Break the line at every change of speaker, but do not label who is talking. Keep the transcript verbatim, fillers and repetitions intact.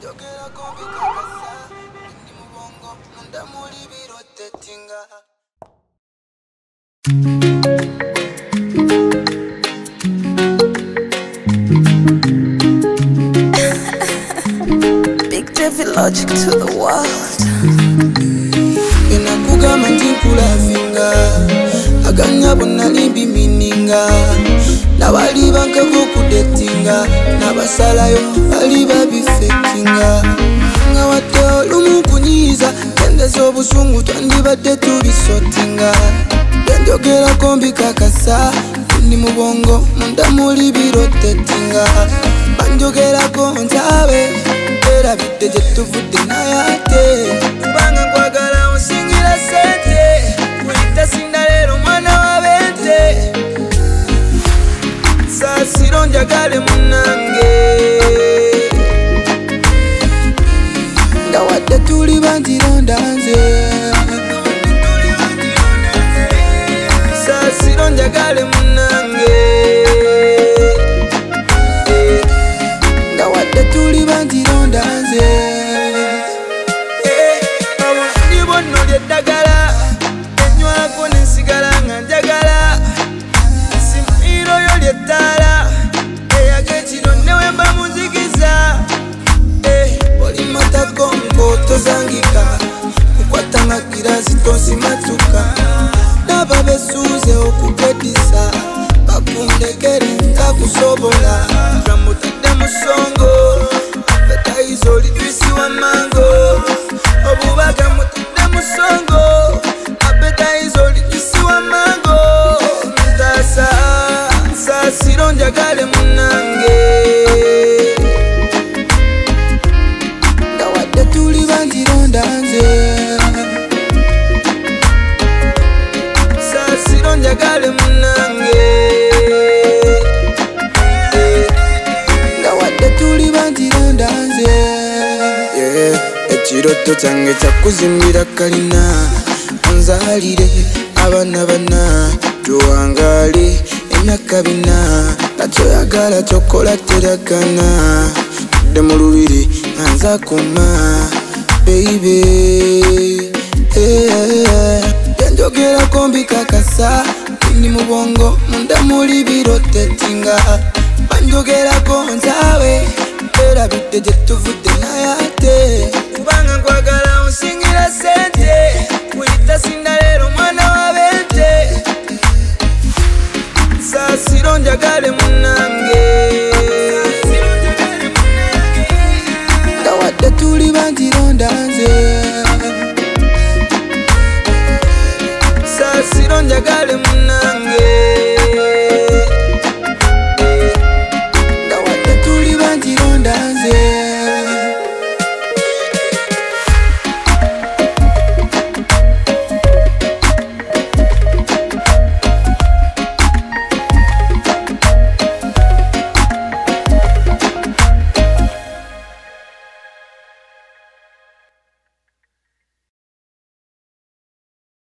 Big Jeffy Logic to the world.
Enakuga mantinkula finga aganya bona limbi mininga nabali bankako kudetinga nabasalayo bali babifekinga nga wate lumu kunyiza kendeza obusungu twandibadde tubisotinga benjogera kombi kakasa ndi mubongo munda muli birotetinga banjogerako ntabe era bidde gye tuvudde nayate kubanga nkwagala onsingira sente kuyita sinda leero mwana wa bente saasiro njagale munange nga wadde tuli banzironda nze saasiro njagale munange nga wadde tuli banzironda nze Nibono ly'eddagala enywako nensigala nga njagala simpiro yo ly'ettaala eyagekiro newemba munzigiza oli matako nk'otozangika kukwatanga kirasi tonsimatuka naba besuuze okugedisa bakundekere nkakusobola ramutadde musongo apetayizo litwisi wa mango obubaga mutadde musongo apetayizo litwisi wa mango ntasa saasiro njagale munange nga wadde tuli banzironda nze saasiro njagale munange nga wadde tuli banzironda nze ekiroto kyange kyakuzimbira kalina onzalire abaana bana tuwangale emyaka bina nakyoyagala kyokola teragana tudde mu lubiri nga nza kuma beibe yanjogerako mbikakasa ndi mubongo munda muli birotetinga banjogerako nzawe era bidde gye tuvudde nayate kubanga nkwagala onsingira sente kuyita sinda leero mwana wa bente saasiro njagale munange nga wadde tuli banzironda nze saasiro njagale munange